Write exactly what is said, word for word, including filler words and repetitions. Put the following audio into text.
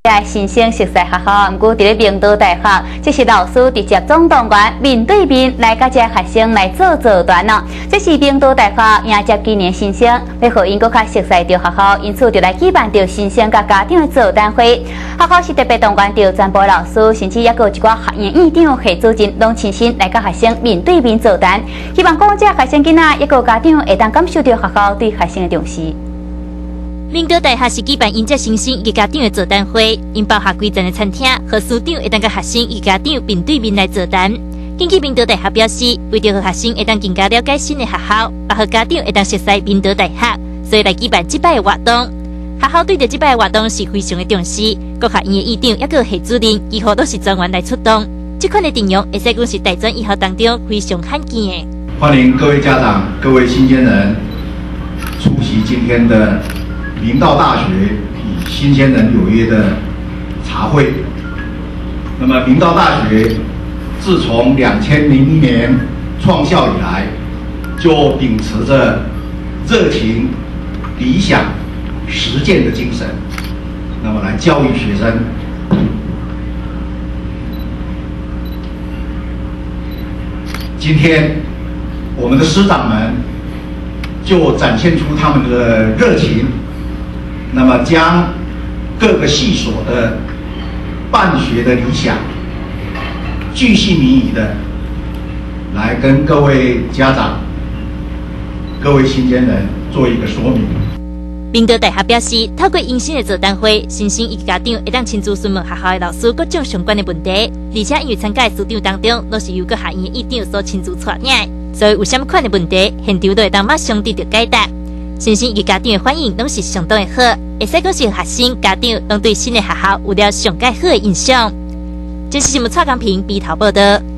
在新生熟悉学校，毋过伫咧明道大学，这是老师直接总动员面对面来甲这学生来做座谈哦。这是明道大学迎接今年新生，要互因搁较熟悉着学校，因此就来举办着新生甲家长的座谈会。学校是特别动员着全部老师，甚至也有一寡学院院长、系主任拢亲身来甲学生面对面座谈，希望讲这学生囡仔一个家长会当感受到学校对学生的重视。 明道大学是举办迎接新生以及家长的座谈会，因包下几层的餐厅，和师长会当甲学生以及家长面对面来座谈。根据明道大学表示，为着和学生会当更加了解新的学校，也和家长会当熟悉明道大学，所以来举办这摆的活动。学校对着这摆的活动是非常的重视，各学院的院长也个系主任，几乎都是专员来出动。这款的阵容，会使讲是大专以后当中非常罕见的。 欢迎各位家长、各位新鲜人出席今天的明道大学与新鲜人有约的茶会。那么，明道大学自从两千零一年创校以来，就秉持着热情、理想、实践的精神，那么来教育学生。今天，我们的师长们就展现出他们的热情。那么，将各个系所的办学的理想，巨细靡遗的来跟各位家长、各位新鲜人做一个说明。 明道大学表示，透过迎新的座谈会，新生以及家长会当亲自询问学校的老师各种相关的问题，而且因为参加的师长当中都是由各学院的院长所亲自带领，所以有什么款的问题，现场都会当马上得到解答。新生与家长的反应拢是相当的好，会使讲是学生、家长拢对新的学校有了上介好的印象。这是新闻蔡光平笔头报道。